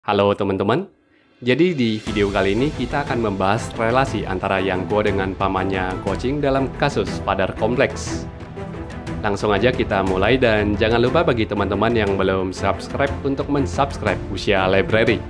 Halo teman-teman, jadi di video kali ini kita akan membahas relasi antara Yang Guo dengan pamannya Guo Qing dalam kasus Father Complex. Langsung aja kita mulai dan jangan lupa bagi teman-teman yang belum subscribe untuk mensubscribe Wuxia Library.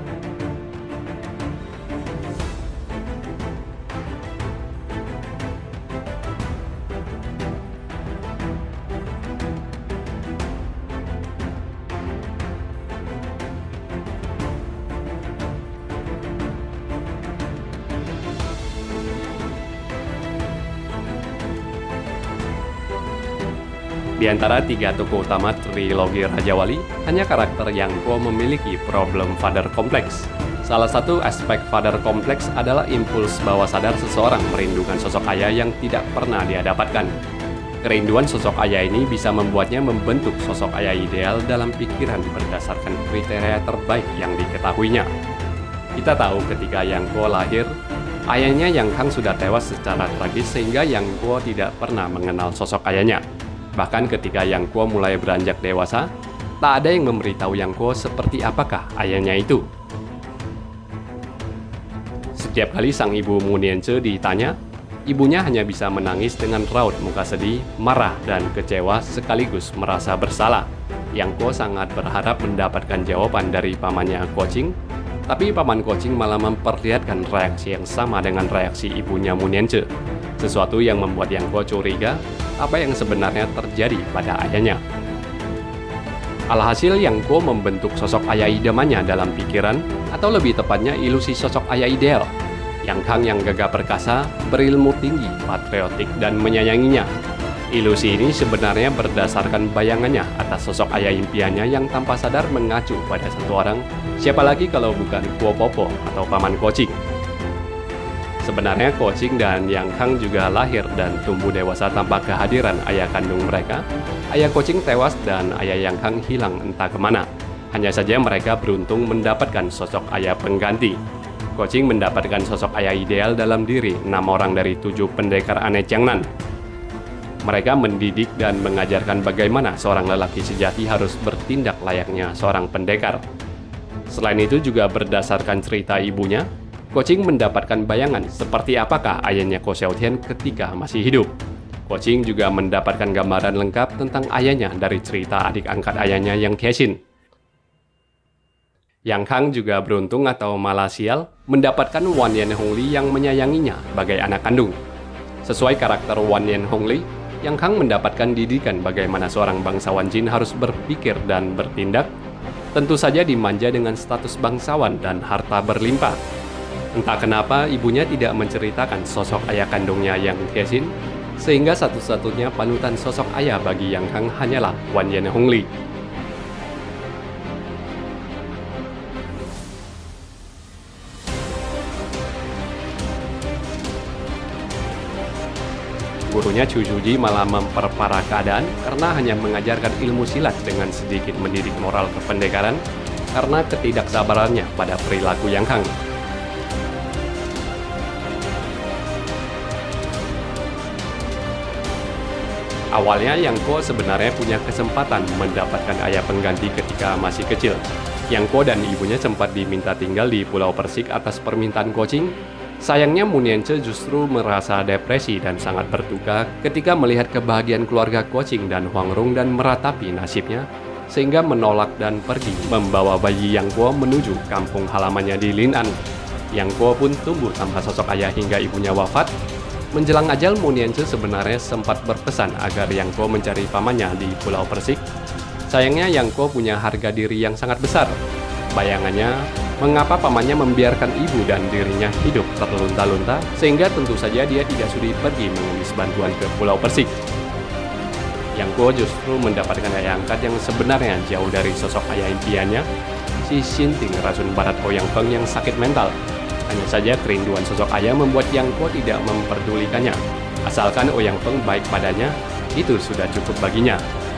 Di antara tiga tokoh utama trilogi Raja Wali, hanya karakter Yang Guo memiliki problem father complex. Salah satu aspek father complex adalah impuls bawah sadar seseorang merindukan sosok ayah yang tidak pernah dia dapatkan. Kerinduan sosok ayah ini bisa membuatnya membentuk sosok ayah ideal dalam pikiran berdasarkan kriteria terbaik yang diketahuinya. Kita tahu ketika Yang Guo lahir, ayahnya Yang Kang sudah tewas secara tragis sehingga Yang Guo tidak pernah mengenal sosok ayahnya. Bahkan ketika Yang Guo mulai beranjak dewasa, tak ada yang memberitahu Yang Guo seperti apakah ayahnya itu. Setiap kali sang ibu Mu Nianzhe ditanya, ibunya hanya bisa menangis dengan raut muka sedih, marah, dan kecewa sekaligus merasa bersalah. Yang Guo sangat berharap mendapatkan jawaban dari pamannya Guo Qing, tapi paman Guo Qing malah memperlihatkan reaksi yang sama dengan reaksi ibunya Mu Nianzhe. Sesuatu yang membuat Yang Guo curiga apa yang sebenarnya terjadi pada ayahnya. Alhasil Yang Guo membentuk sosok ayah idamannya dalam pikiran, atau lebih tepatnya ilusi sosok ayah ideal. Yang Kang yang gagah perkasa, berilmu tinggi, patriotik, dan menyayanginya. Ilusi ini sebenarnya berdasarkan bayangannya atas sosok ayah impiannya yang tanpa sadar mengacu pada satu orang, siapa lagi kalau bukan Guo Popo atau paman Guo Qing. Sebenarnya Guo Qing dan Yang Kang juga lahir dan tumbuh dewasa tanpa kehadiran ayah kandung mereka. Ayah Guo Qing tewas dan ayah Yang Kang hilang entah kemana. Hanya saja mereka beruntung mendapatkan sosok ayah pengganti. Guo Qing mendapatkan sosok ayah ideal dalam diri 6 orang dari 7 pendekar aneh Jiangnan. Mereka mendidik dan mengajarkan bagaimana seorang lelaki sejati harus bertindak layaknya seorang pendekar. Selain itu juga berdasarkan cerita ibunya, Guo Qing mendapatkan bayangan seperti apakah ayahnya Guo Xiaotian ketika masih hidup. Guo Qing juga mendapatkan gambaran lengkap tentang ayahnya dari cerita adik angkat ayahnya Yang Kexin. Yang Kang juga beruntung atau malah sial mendapatkan Wan Yan Hongli yang menyayanginya sebagai anak kandung. Sesuai karakter Wan Yan Hongli, Yang Kang mendapatkan didikan bagaimana seorang bangsawan Jin harus berpikir dan bertindak. Tentu saja dimanja dengan status bangsawan dan harta berlimpah. Entah kenapa ibunya tidak menceritakan sosok ayah kandungnya Yang Kexin, sehingga satu-satunya panutan sosok ayah bagi Yang Kang hanyalah Wan Yan Hongli. Gurunya Chu Shuji malah memperparah keadaan karena hanya mengajarkan ilmu silat dengan sedikit mendidik moral kependekaran karena ketidaksabarannya pada perilaku Yang Kang. Awalnya Yang Guo sebenarnya punya kesempatan mendapatkan ayah pengganti ketika masih kecil. Yang Guo dan ibunya sempat diminta tinggal di Pulau Persik atas permintaan Guo Qing. Sayangnya Mu Nianzhe justru merasa depresi dan sangat berduka ketika melihat kebahagiaan keluarga Guo Qing dan Huang Rong dan meratapi nasibnya, sehingga menolak dan pergi membawa bayi Yang Guo menuju kampung halamannya di Lin'an. Yang Guo pun tumbuh tanpa sosok ayah hingga ibunya wafat. Menjelang ajal, Mu Nianzhe sebenarnya sempat berpesan agar Yang Guo mencari pamannya di Pulau Persik. Sayangnya Yang Guo punya harga diri yang sangat besar. Bayangannya, mengapa pamannya membiarkan ibu dan dirinya hidup terlunta-lunta, sehingga tentu saja dia tidak sudi pergi mengemis bantuan ke Pulau Persik. Yang Guo justru mendapatkan ayah angkat yang sebenarnya jauh dari sosok ayah impiannya, si Xinting Rasun Barat Ouyang Feng yang sakit mental. Hanya saja kerinduan sosok ayah membuat Yang Guo tidak memperdulikannya. Asalkan Ouyang Feng baik padanya, itu sudah cukup baginya.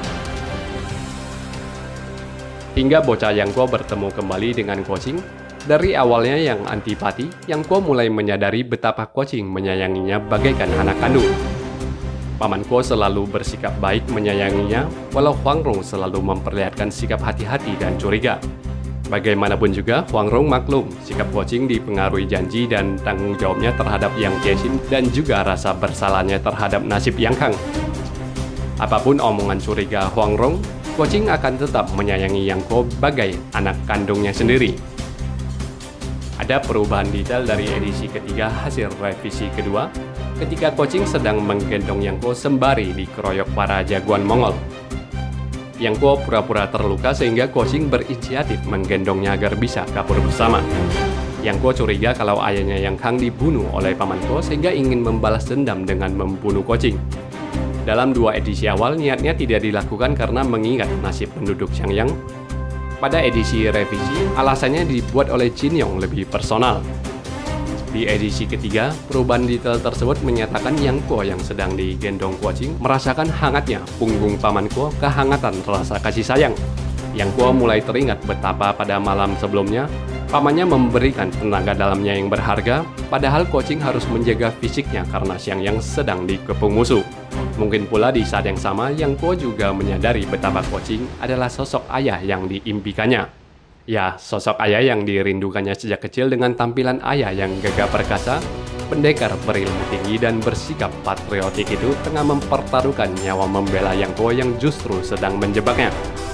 Hingga bocah Yang Guo bertemu kembali dengan Guo Qing. Dari awalnya yang antipati, Yang Guo mulai menyadari betapa Guo Qing menyayanginya bagaikan anak kandung. Paman Guo selalu bersikap baik menyayanginya, walau Huang Rong selalu memperlihatkan sikap hati-hati dan curiga. Bagaimanapun juga, Huang Rong maklum sikap Kuo-Ching dipengaruhi janji dan tanggung jawabnya terhadap Yang Kexin dan juga rasa bersalahnya terhadap nasib Yang Kang. Apapun omongan curiga Huang Rong, Kuo-Ching akan tetap menyayangi Yang Kuo bagai anak kandungnya sendiri. Ada perubahan detail dari edisi ketiga hasil revisi kedua, ketika Kuo-Ching sedang menggendong Yang Kuo sembari dikeroyok para jagoan Mongol. Yang Kuo pura-pura terluka sehingga Kuo-Ching berinisiatif menggendongnya agar bisa kabur bersama. Yang Kuo curiga kalau ayahnya Yang Kang dibunuh oleh paman Kuo sehingga ingin membalas dendam dengan membunuh Kuo-Ching. Dalam dua edisi awal niatnya tidak dilakukan karena mengingat nasib penduduk Xiangyang. Pada edisi revisi, alasannya dibuat oleh Jin Yong lebih personal. Di edisi ketiga, perubahan detail tersebut menyatakan Yang Kuo yang sedang digendong Kuo-Ching merasakan hangatnya punggung paman Kuo kehangatan rasa kasih sayang. Yang Kuo mulai teringat betapa pada malam sebelumnya, pamannya memberikan tenaga dalamnya yang berharga, padahal Kuo-Ching harus menjaga fisiknya karena Xiangyang sedang dikepung musuh. Mungkin pula di saat yang sama, Yang Kuo juga menyadari betapa Kuo-Ching adalah sosok ayah yang diimpikannya. Ya, sosok ayah yang dirindukannya sejak kecil dengan tampilan ayah yang gagah perkasa, pendekar berilmu tinggi dan bersikap patriotik itu tengah mempertaruhkan nyawa membela Yang Kuo yang justru sedang menjebaknya.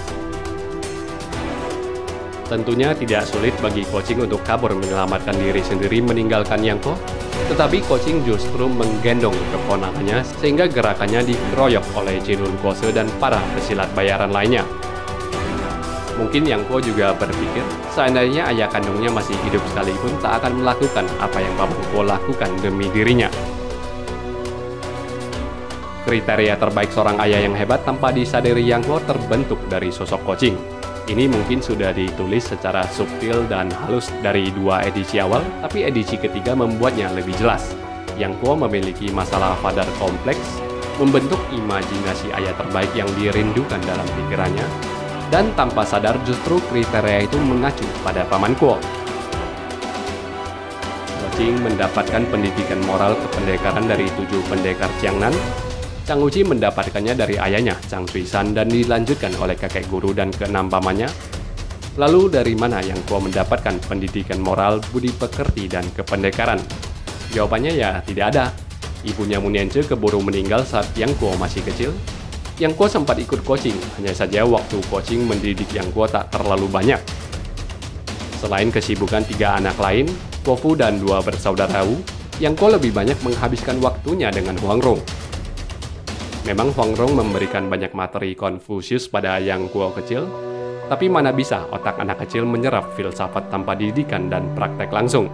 Tentunya tidak sulit bagi Kuo-Ching untuk kabur menyelamatkan diri sendiri meninggalkan Yang Kuo, tetapi Kuo-Ching justru menggendong keponakannya sehingga gerakannya dikeroyok oleh Jinun Kuose dan para pesilat bayaran lainnya. Mungkin Yang Kuo juga berpikir, seandainya ayah kandungnya masih hidup sekalipun tak akan melakukan apa yang paman Kuo lakukan demi dirinya. Kriteria terbaik seorang ayah yang hebat tanpa disadari Yang Kuo terbentuk dari sosok Kuo-Ching. Ini mungkin sudah ditulis secara subtil dan halus dari dua edisi awal, tapi edisi ketiga membuatnya lebih jelas. Yang Kuo memiliki masalah father kompleks, membentuk imajinasi ayah terbaik yang dirindukan dalam pikirannya, dan tanpa sadar justru kriteria itu mengacu pada paman Kuo. Kuo-Ching mendapatkan pendidikan moral kependekaran dari 7 pendekar Jiangnan. Chang Uji mendapatkannya dari ayahnya, Chang Suishan, dan dilanjutkan oleh kakek guru dan keenam pamannya. Lalu dari mana Yang Kuo mendapatkan pendidikan moral, budi pekerti, dan kependekaran? Jawabannya ya tidak ada. Ibunya Muniance keburu meninggal saat Yang Kuo masih kecil. Yang Kuo sempat ikut Kuo-Ching, hanya saja waktu Kuo-Ching mendidik Yang Kuo tak terlalu banyak. Selain kesibukan 3 anak lain, Kuo Fu dan 2 bersaudara Wu, Yang Kuo lebih banyak menghabiskan waktunya dengan Huang Rong. Memang Huang Rong memberikan banyak materi Konfusius pada Yang Kuo kecil, tapi mana bisa otak anak kecil menyerap filsafat tanpa didikan dan praktek langsung.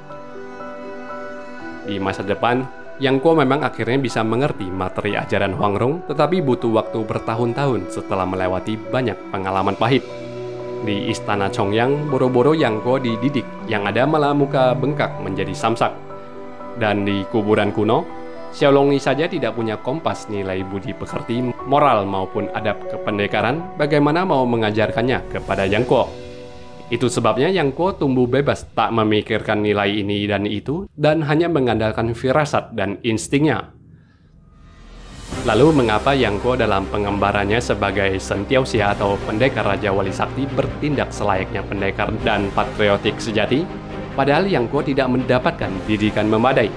Di masa depan, Yang Kuo memang akhirnya bisa mengerti materi ajaran Huang Rong, tetapi butuh waktu bertahun-tahun setelah melewati banyak pengalaman pahit. Di istana Chongyang, boro-boro Yang Kuo dididik, yang ada malah muka bengkak menjadi samsak. Dan di kuburan kuno, Xiaolongyi saja tidak punya kompas nilai budi pekerti, moral maupun adab kependekaran, bagaimana mau mengajarkannya kepada Yang Kuo. Itu sebabnya Yang Kuo tumbuh bebas, tak memikirkan nilai ini dan itu, dan hanya mengandalkan firasat dan instingnya. Lalu mengapa Yang Kuo dalam pengembarannya sebagai Sentiauxia atau pendekar Raja Wali Sakti bertindak selayaknya pendekar dan patriotik sejati, padahal Yang Kuo tidak mendapatkan didikan memadai?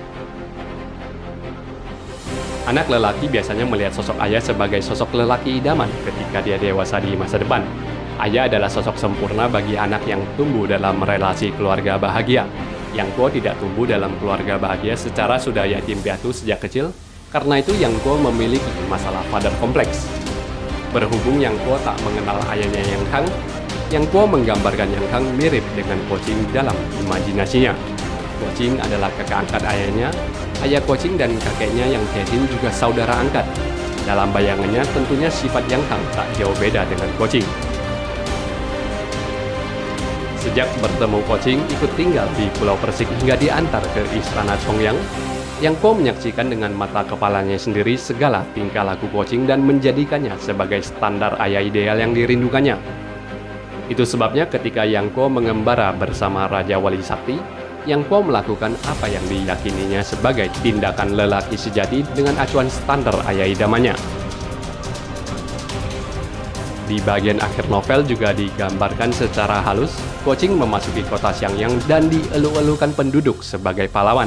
Anak lelaki biasanya melihat sosok ayah sebagai sosok lelaki idaman ketika dia dewasa di masa depan. Ayah adalah sosok sempurna bagi anak yang tumbuh dalam relasi keluarga bahagia. Yang Kuo tidak tumbuh dalam keluarga bahagia secara sudah yatim piatu sejak kecil, karena itu Yang Kuo memiliki masalah father kompleks. Berhubung Yang Kuo tak mengenal ayahnya Yang Kang, Yang Kuo menggambarkan Yang Kang mirip dengan Kuo-Ching dalam imajinasinya. Kuo-Ching adalah kakak angkat ayahnya, ayah Kuo-Ching dan kakeknya Yang Kexin juga saudara angkat. Dalam bayangannya tentunya sifat Yang Kang tak jauh beda dengan Kuo-Ching. Sejak bertemu Kuo-Ching ikut tinggal di Pulau Persik hingga diantar ke istana Chongyang, Yang Kuo menyaksikan dengan mata kepalanya sendiri segala tingkah laku Kuo-Ching dan menjadikannya sebagai standar ayah ideal yang dirindukannya. Itu sebabnya ketika Yang Kuo mengembara bersama Raja Wali Sakti, Yang Kuo melakukan apa yang diyakininya sebagai tindakan lelaki sejati dengan acuan standar ayah idamannya. Di bagian akhir novel juga digambarkan secara halus, Ko Ching memasuki kota Xiangyang dan dielu-elukan penduduk sebagai pahlawan.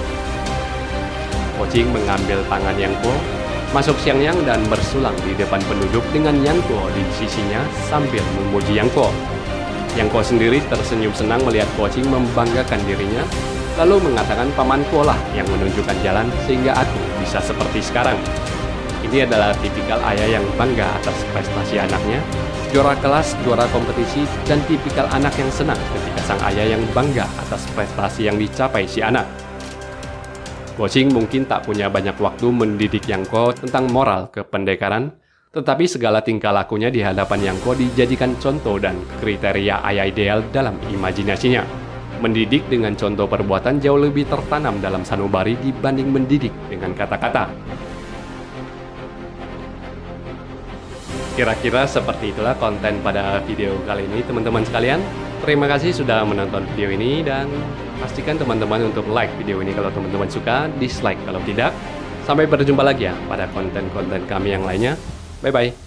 Ko Ching mengambil tangan Yang Kuo, masuk Xiangyang dan bersulang di depan penduduk dengan Yang Kuo di sisinya sambil memuji Yang Kuo. Yang Kuo sendiri tersenyum senang melihat Ko Ching membanggakan dirinya, lalu mengatakan paman Kuo lah yang menunjukkan jalan sehingga aku bisa seperti sekarang. Ini adalah tipikal ayah yang bangga atas prestasi anaknya, juara kelas, juara kompetisi, dan tipikal anak yang senang ketika sang ayah yang bangga atas prestasi yang dicapai si anak. Ko Ching mungkin tak punya banyak waktu mendidik Yang Kuo tentang moral kependekaran, tetapi segala tingkah lakunya di hadapan Yang Kuo dijadikan contoh dan kriteria ayah ideal dalam imajinasinya. Mendidik dengan contoh perbuatan jauh lebih tertanam dalam sanubari dibanding mendidik dengan kata-kata. Kira-kira seperti itulah konten pada video kali ini teman-teman sekalian. Terima kasih sudah menonton video ini dan pastikan teman-teman untuk like video ini kalau teman-teman suka, dislike kalau tidak. Sampai berjumpa lagi ya pada konten-konten kami yang lainnya. Bye-bye.